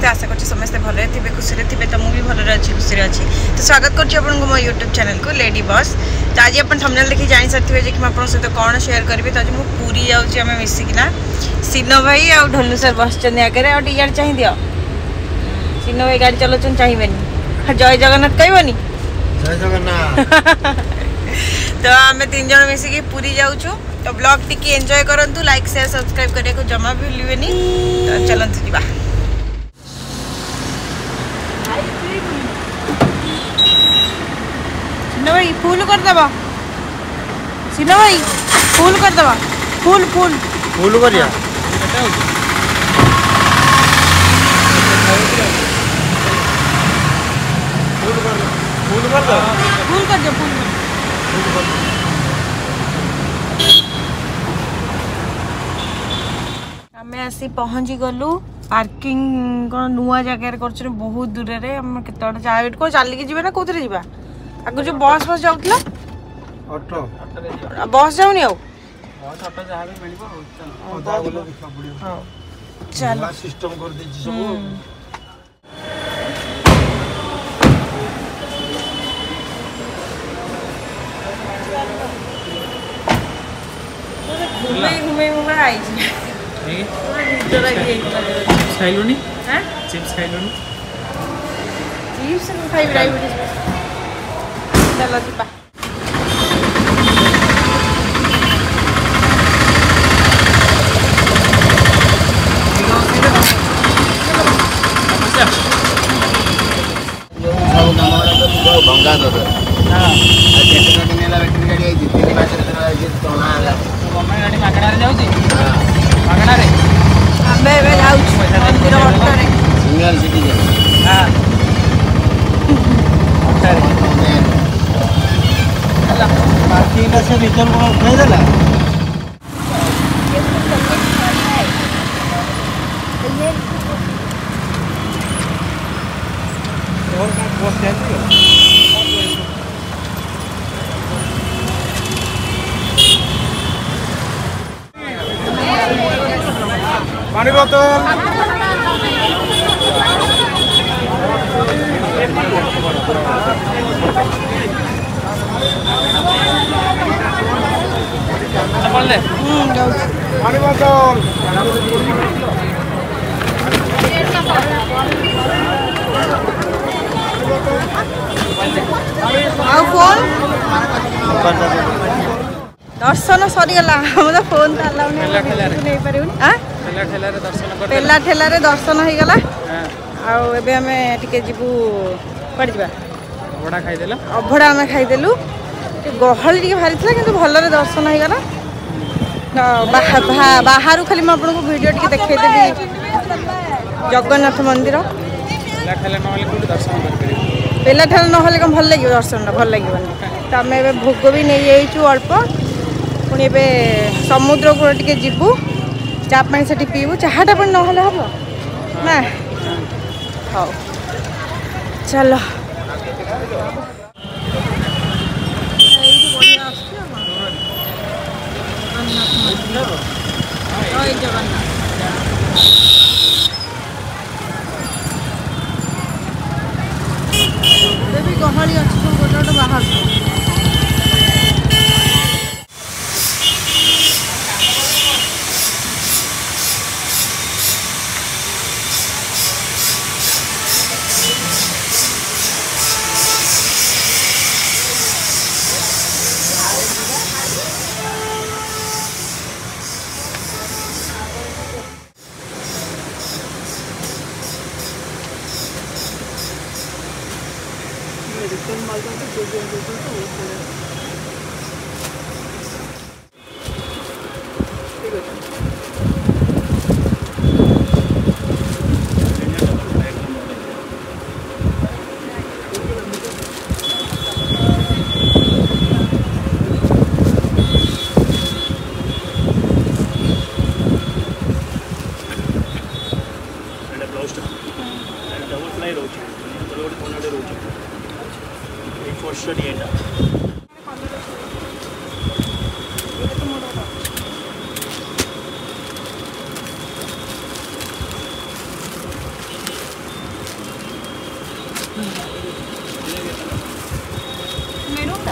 समस्ते आशा कर समस्ते भले थे खुशी थे तो मुझे भल अच्छी खुशी अच्छी तो स्वागत करुँ मो यूट्यूब चैनल को लेडी बस। तो आज आप थंबनेल देखी जानी सारे कि मैं सहित कौन शेयर करी। तो आज मुझे पूरी जाऊँ मिसिकिना सिनो भाई आ ढोलू सर बस आगे और टी चाहिए दियो सिनो भाई गाड़ी चलाऊँ चाहिए जय जगन्नाथ कहबनी जय जगन्नाथ। तो आम तीन जन मिसिकी पूरी जाऊँ। तो ब्लॉग टी एंजॉय करंतु लाइक शेयर सब्सक्राइब करने को जमा भी भूलिबेनी। तो चलंतु जीवा सिनो भाई फूल कर दबा सिनो भाई फूल कर दबा फूल फूल फूल करिया फूल कर दो फूल कर दो फूल आमे आसी पहुँची गलु पार्किंग कौन नुआ जगह कर बहुत दूर रे हम केते चाइट को चलिक जीवे ना कोथरे जीवा आगु जो बस बस जाउतला ऑटो बस जाउनी आ बस ऑटो जहां भी मिलबो ओदा बोले देखा पड़ियो। हां चल सिस्टम कर दी सब घूमे घूमे आई चिप्स खाइलुनी हां चिप्स खाइलुनी चिप्स खाइ डायबिटीज चलो जीवा भंगा दो हां जेतना नेला बैटरी गाड़ी आई जितनी बाजार में आई तोना आला गमे गाड़ी मागणा रे जाउची हां मागणा रे आबे बे जाउछ मंदिर ऑटो रे सिंगल सिटीजन हां ऑटो रे चलो बाकी का से भीतर को उठाई देला और का पोस्ट है पानी बोतल चप्पल ले पानी बोतल दर्शन सरीगला हम फोन तो अलाउ नहीं पारिबनी हां पेला ठेला रे दर्शन हो गला आबे आम टिके जीवु पड़ जा अभड़ा खाइदेला अभड़ा आम खाइदेलु गहली टिके भारी था कि भलरे दर्शन हो गला बाहर खाली मैं आपको वीडियो टिके देखैदेबी जगन्नाथ मंदिर पेला ठेला ना कौन भल लगे दर्शन भल लगे तो आम ए भोग भी नहीं जाइचु अल्प पुणी ए समुद्र कूल टिके जीवु चा पानी से पीबू चाहटा पानी ना हम ना हाँ चलो गहली अच्छी गोटे गोटे बाहर मेरूनटा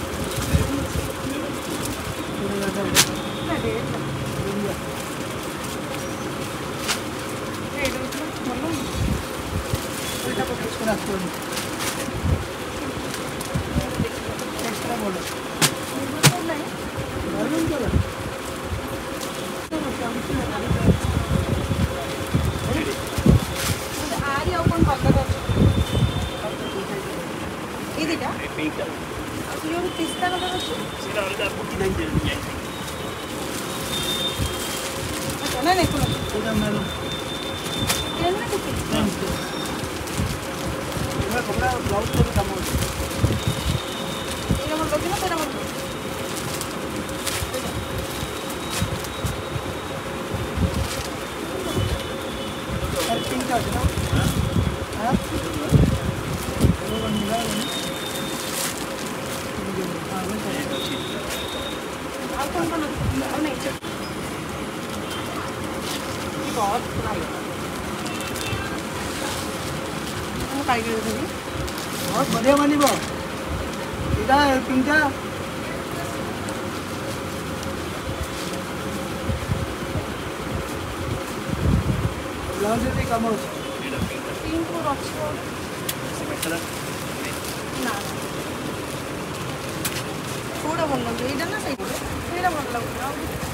पिस्ता कलर अच्छे नहीं नहीं कपड़ा ब्लाउज को काम बहुत बढ़िया बन तीनटा ब्लाउज कम कौटा भल लगे यहाँ ना सही भल लगे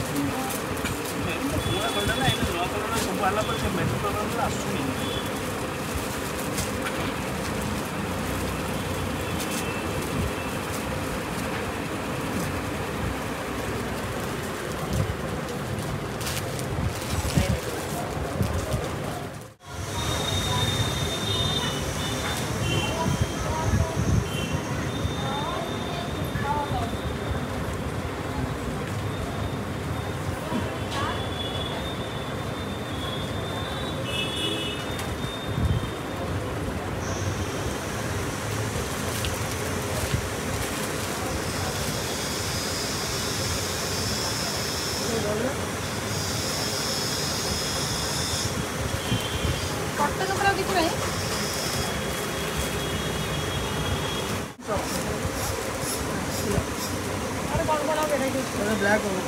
ब्लैक हो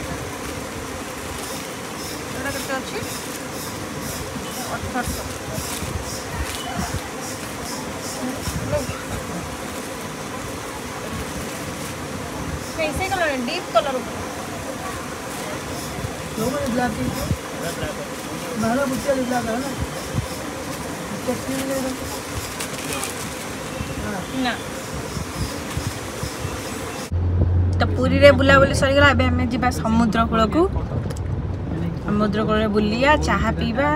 अच्छी 1800 कैसे कलर है डीप कलर ब्लैक बारह बुच्चे ब्लैक है ना तो पूरी रे बुलाबुली सरीगला एबे हमें जीवा समुद्र कूल को समुद्र कूल बुलिया चाहा पीवा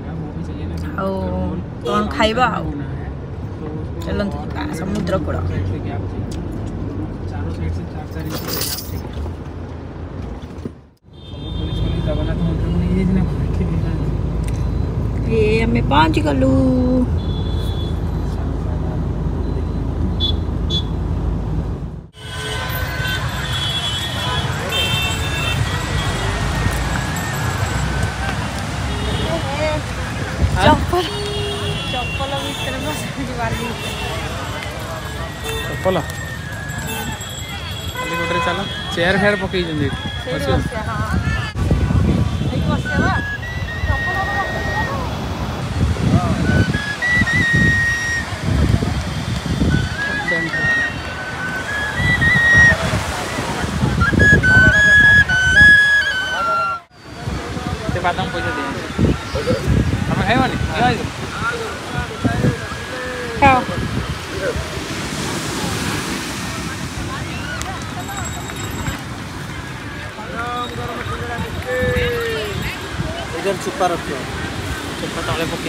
कौन खाइबा चलते जीवा समुद्र कूल ये हमें पहुंच गलु चप्पल चप्पल गोटे चल चेयर फेयर पकई बादाम पैसा दिए तुम खाइबनी खाओ इधर चुप्पा रखो चुप्पा तले पकई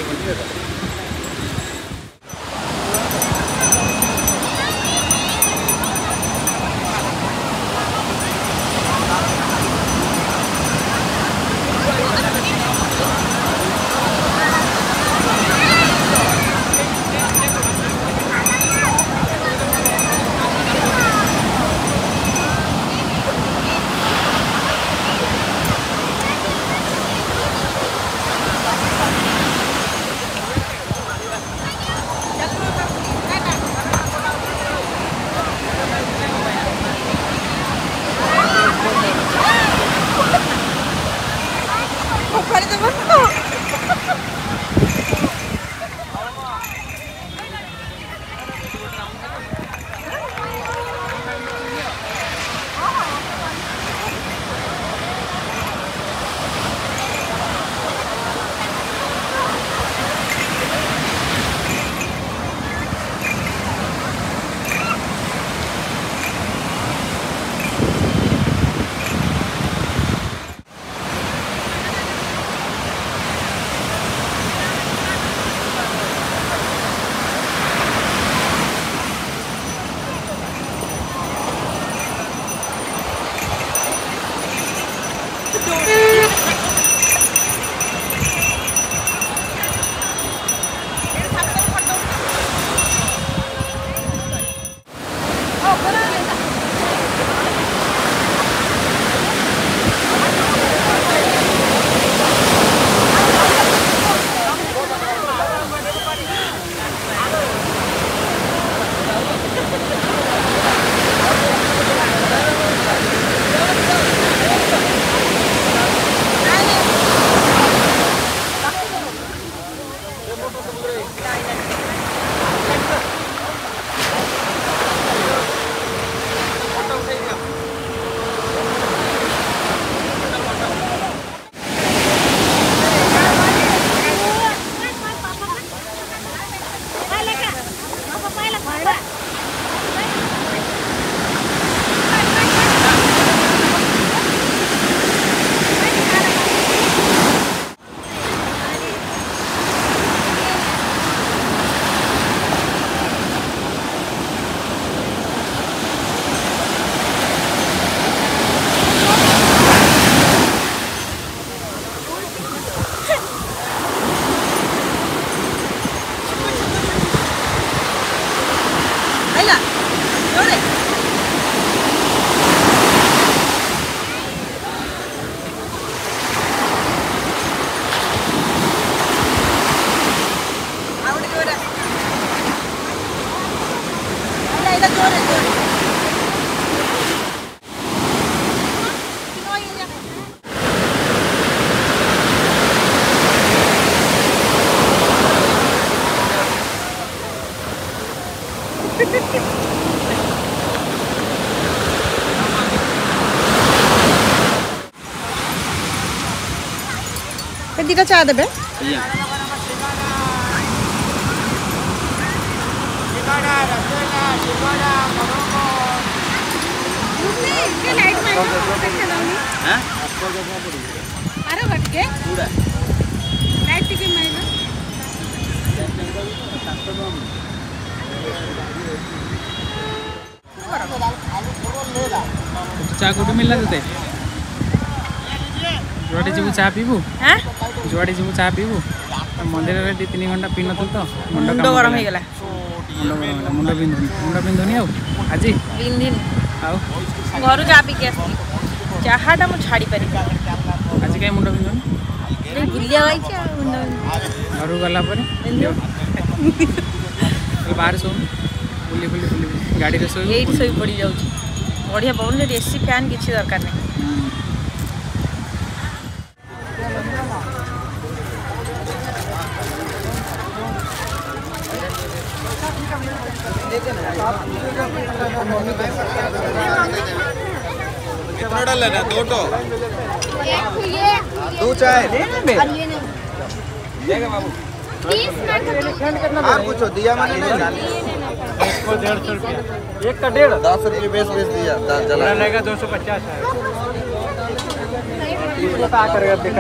दीटा चा देबे चा कोठी मिलला तते जुआड़े जीवु चा पीबू हां जुआड़े जीवु चा पीबू मंदिर रे 2-3 घंटा पी नथुल तो मुंड गरम हे गेला मुंड बिंदुनी आउ आजी बिंदिन आउ घर जा पी के चाहाटा मु छाड़ी पारि आजी काई मुंड बिंदुनी रे बुलिया गई छ घर गला पर बाहर सो बुली गाड़ी रे सो एठी सोई पड़ी जाउ बढ़िया पवन जे एसी फैन किछि दरकार नै कितना डालना है? 2 तो 2 चाय देगा बाबू आप पूछो दिया मैंने नहीं 150 रुपया एक का 1.5 10 रुपये बेच दिया जला लेगा 250 है ये बता करेगा बेटा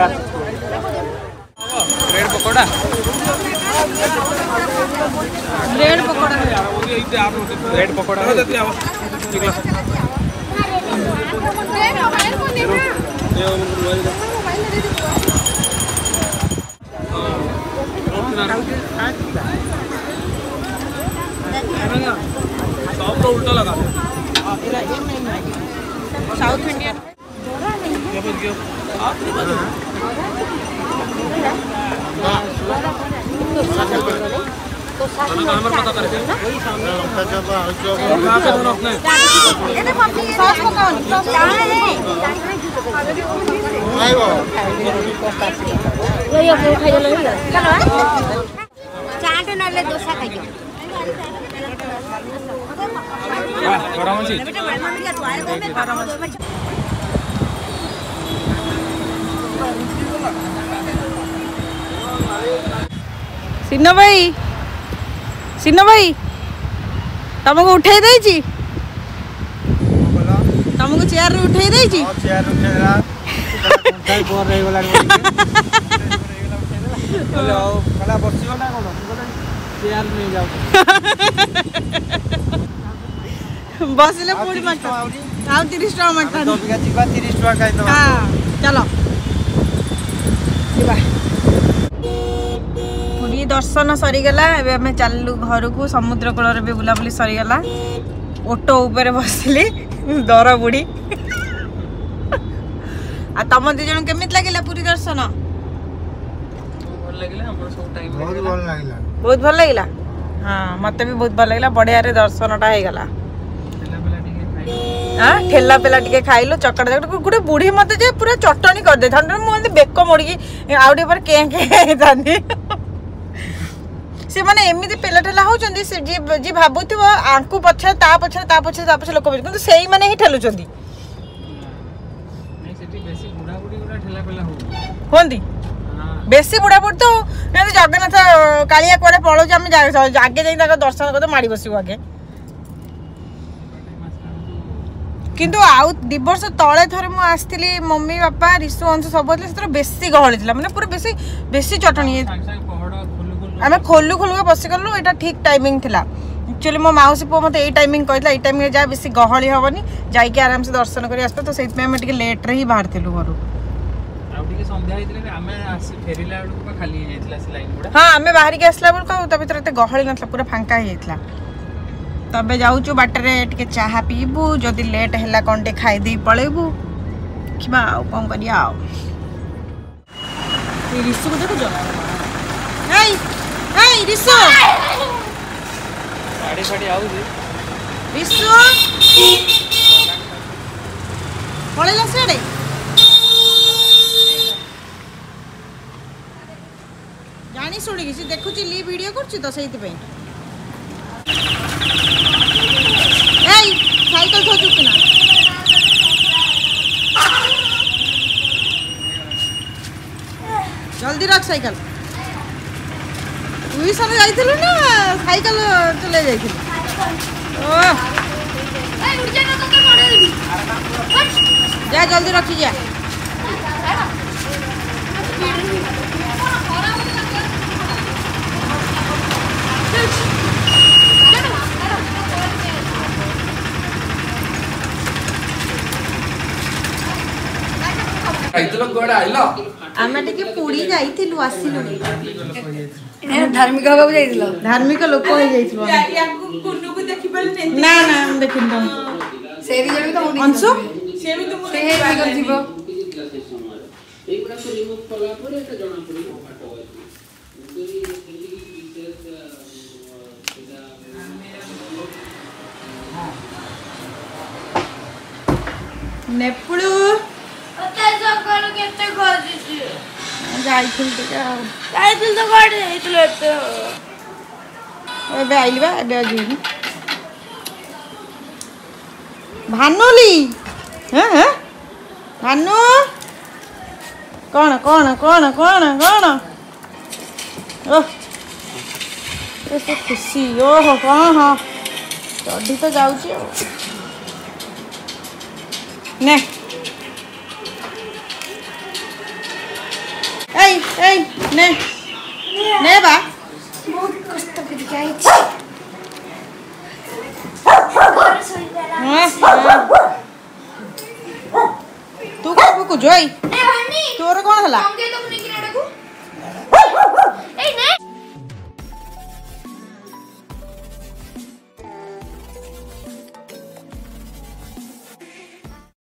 ब्रेड पकोड़ा ब्रेड पकोड़ा तो उल्टा लगा साउथ इंडियन नंबर पता करके चाट नले दोसा खाइयो गरम अछि सिन्नो भाई तुमको उठे देछि तुमको चेयर रे उठे देछि चेयर उठेला घंटा बोर रही वाला हेलो कला बसियो ना कोन चेयर नहीं जाऊ बसले पूरी मत आउ 30 टका मत तो बिगा जीवा 30 टका खाइ तो हां चलो जीवा पूरी दर्शन सरीगला एबे हमें चललु घर को समुद्र कूल रे बुला बुली सरीगला ऑटो ऊपर बसली दर बुढ़ी आ तम दि जन केमित लागिला पूरी दर्शन भल लागिला हमर सब टाइम बहुत भल बहुत भल लागिला लागिला हां मते भी बहुत भल लागिला बढ़िया रे दर्शनटा हे गला हां ठेला पेला टिके खाइलो चकड़ चकड़ गुडे बुढ़ी मते जे पूरा चटनी कर दे थंड मु बेक मोड़ी आउडी पर के थांदी से माने एमिति पेला ठेला होचंदी से जी भाबुथिबो आंकु पछे ता पछे लोक बे किंतु सेही माने ही ठेलुचंदी नहीं सेठी बेसी बुढ़ा बुढ़ी गुडा ठेला पेला होंदी बेसी बुढ़ा बुढ़ तो जगन्नाथ कालिया कुआडे पळो आम आगे जाई दर्शन कर माड़ी बसू आगे किंतु आउ 2 वर्ष तले थरे मु आस्थिली मम्मी बापा रिसु अंश सब से बेसी गहली थी मैंने पूरा बेसी बेसी चटणी आम खोलु खोलु बसी गलु यहाँ ठीक टाइमिंग थिला एक्चुअली मो माउसी पु मत यही टाइमिंग कहला ये टाइम जा बेसी गहली हेनी जाइए आराम से दर्शन कर आसपे तो से लेट ही बाहर थिलु घर हाँ आम बाहर के आसला बेलू भर एत गहली ना पूरा फांका ही जाता तबे जाऊँ बाटर टे चाहा पीबू जदि लेट है कौन टे खाईदे पलैबू देखा कौन करिया रिसु को देखुच रिसु रिसु पलैला सियाड़े जानी शुणी सी देखुची ली वीडियो करछि तो सेति पे साइकिल थो चुकना जल्दी रख साइकिल ट्यूशन जाइथिलु ना साइकिल चले जाइथिलु जा जल्दी रखी जा आमे टिके पुड़ी जाइथिलु आसिलु धार्मिक होगा जाइथिलो धार्मिक लोक हो जाइथिलु कुन्नू को देखि पलते ना ना हम देखिन तो सेरी जमी तो अंशु से भी तो से हे कर जीवो एगुडा को रिमूव कला परे त जणा पड़िबो फाटो नेपुळू ओते सकाळू केते खोजिछि जाइथिल टिके जाइथिल तो गाडी जाइथिल एते एबे आइली बा एबे आजिनी भानुली हैं हैं भानु कौन कौन कौन कौन कौन ओह ऐसे खुशी ओहो हाँ हाँ चढ़ी तो जाऊँगी ने ने ने बा बहुत कष्ट कर जाई छी घर सोइला तू कब को जोई ए हनी तोर कौन हला हमके तो